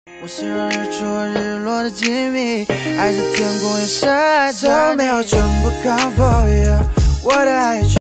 我是日出日落的机密，还是天空也晒着？3秒全部 come for you，我的爱。